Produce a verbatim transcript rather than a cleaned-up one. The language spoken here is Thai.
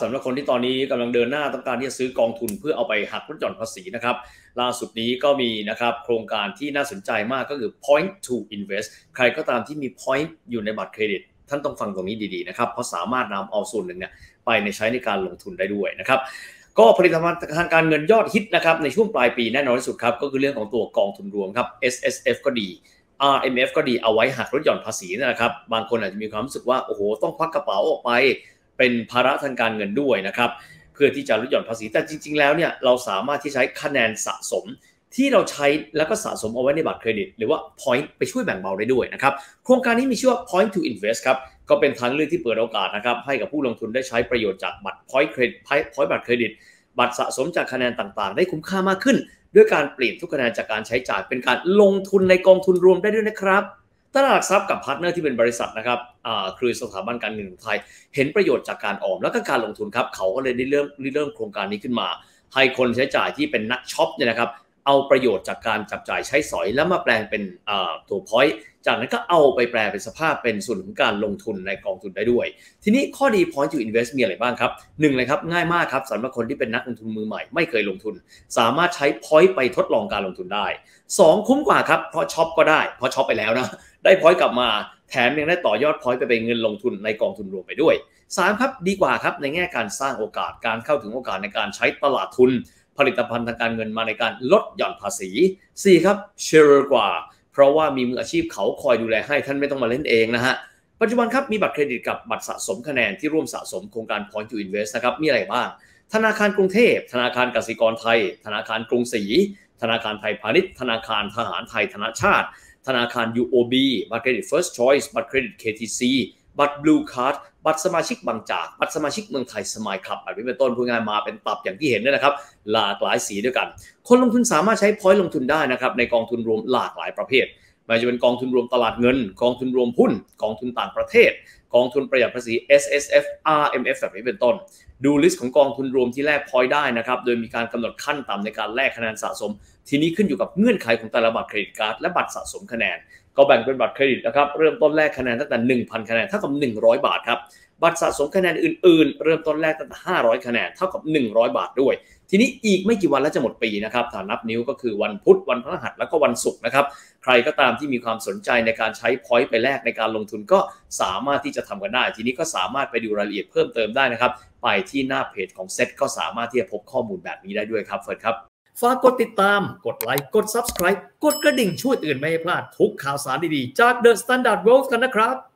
สำหรับคนที่ตอนนี้กำลังเดินหน้าต้องการที่จะซื้อกองทุนเพื่อเอาไปหักลดหย่อนภาษีนะครับล่าสุดนี้ก็มีนะครับโครงการที่น่าสนใจมากก็คือ point to invest ใครก็ตามที่มี point อยู่ในบัตรเครดิตท่านต้องฟังตรงนี้ดีๆนะครับเพราะสามารถนำเอาส่วนหนึ่งเนี่ยไปในใช้ในการลงทุนได้ด้วยนะครับก็ผลิตภัณฑ์ทางการเงินยอดฮิตนะครับในช่วงปลายปีแน่นอนที่สุดครับก็คือเรื่องของตัวกองทุนรวมครับ เอส เอส เอฟ ก็ดี อาร์ เอ็ม เอฟ ก็ดีเอาไว้หักลดหย่อนภาษีนะครับบางคนอาจจะมีความรู้สึกว่าโอ้โหต้องควักกระเป๋าออกไปเป็นภาระทางการเงินด้วยนะครับเพื่อที่จะลดหย่อนภาษีแต่จริงๆแล้วเนี่ยเราสามารถที่ใช้คะแนนสะสมที่เราใช้แล้วก็สะสมเอาไว้ในบัตรเครดิตหรือว่า point ไปช่วยแบ่งเบาได้ด้วยนะครับโครงการนี้มีชื่อว่า point to invest ครับก็เป็นทางเลือกที่เปิดโอกาสนะครับให้กับผู้ลงทุนได้ใช้ประโยชน์จากบัตร point เครดิต point บัตรเครดิตบัตรสะสมจากคะแนนต่างๆได้คุ้มค่ามากขึ้นด้วยการเปลี่ยนทุกคะแนนจากการใช้จ่ายเป็นการลงทุนในกองทุนรวมได้ด้วยนะครับตลาดหลักทรัพย์กับพาร์ทเนอร์ที่เป็นบริษัทนะครับอ่าคือสถาบันการเงินของไทยเห็นประโยชน์จากการออมแล้วก็การลงทุนครับเขาก็เลยได้เริ่มเริ่มโครงการนี้ขึ้นมาให้คนใช้จ่ายที่เป็นนักช็อปเนี่ยนะครับเอาประโยชน์จากการจับจ่ายใช้สอยแล้วมาแปลงเป็นอ่าตัว point จากนั้นก็เอาไปแปลเป็นสภาพเป็นส่วนของการลงทุนในกองทุนได้ด้วยทีนี้ข้อดี point to invest มีอะไรบ้างครับหนึ่งเลยครับง่ายมากครับสำหรับคนที่เป็นนักลงทุนมือใหม่ไม่เคยลงทุนสามารถใช้ point ไปทดลองการลงทุนได้สองคุ้มกว่าครับเพราะช็อปก็ได้เพราะช็อปไปแล้วนะได้ point กลับมาแถมยังได้ต่อยอด point ไปเป็นเงินลงทุนในกองทุนรวมไปด้วยสามครับดีกว่าครับในแง่การสร้างโอกาสการเข้าถึงโอกาสในการใช้ตลาดทุนผลิตภัณฑ์ทางการเงินมาในการลดหย่อนภาษีสี่ครับเชื่อกว่าเพราะว่ามีมืออาชีพเขาคอยดูแลให้ท่านไม่ต้องมาเล่นเองนะฮะปัจจุบันครับมีบัตรเครดิตกับบัตรสะสมคะแนนที่ร่วมสะสมโครงการ point to invest นะครับมีอะไรบ้างธนาคารกรุงเทพธนาคารกสิกรไทยธนาคารกรุงศรีธนาคารไทยพาณิชย์ธนาคารทหารไทยธนชาติธนาคาร ยู โอ บี บัตรเครดิต First Choice บัตรเครดิต เค ที ซี บัตร Blue Card บัตรสมาชิกบางจากบัตรสมาชิกเมืองไทยสมายคลับแบบนี้เป็นต้นพูดง่ายมาเป็นตับอย่างที่เห็นนี่นะครับหลากหลายสีด้วยกันคนลงทุนสามารถใช้ point ลงทุนได้นะครับในกองทุนรวมหลากหลายประเภทไม่ว่าจะเป็นกองทุนรวมตลาดเงินกองทุนรวมหุ้นกองทุนต่างประเทศกองทุนประหยัดภาษี เอส เอส เอฟ อาร์ เอ็ม เอฟ แบบนี้เป็นต้นดูลิสต์ของกองทุนรวมที่แลก point ได้นะครับโดยมีการกำหนดขั้นต่ำในการแลกคะแนนสะสมทีนี้ขึ้นอยู่กับเงื่อนไขของแต่ละบัตรเครดิตการ์ดและบัตรสะสมคะแนนก็แบ่งเป็นบัตรเครดิตนะครับเริ่มต้นแลกคะแนนตั้งแต่ หนึ่งพัน คะแนนเท่ากับหนึ่งร้อยบาทครับบัตรสะสมคะแนนอื่นๆเริ่มต้นแรกตั้งแต่ห้าร้อยคะแนนเท่ากับหนึ่งร้อยบาทด้วยทีนี้อีกไม่กี่วันแล้วจะหมดปีนะครับถ้านับนิ้วก็คือวันพุธวันพฤหัสแล้วก็วันศุกร์นะครับใครก็ตามที่มีความสนใจในการใช้ point ไปแลกในการลงทุนก็สามารถที่จะทำกันได้ทีนี้ก็สามารถไปดูรายละเอียดเพิ่มเติมได้นะครับไปที่หน้าเพจของเซ็ตก็สามารถที่จะพบข้อมูลแบบนี้ได้ด้วยครับเฟิร์นครับฝากกดติดตามกดไลค์กด Subscribe กดกระดิ่งช่วยเตือนไม่ให้พลาดทุกข่าวสารดีๆจาก The Standard World กันนะครับ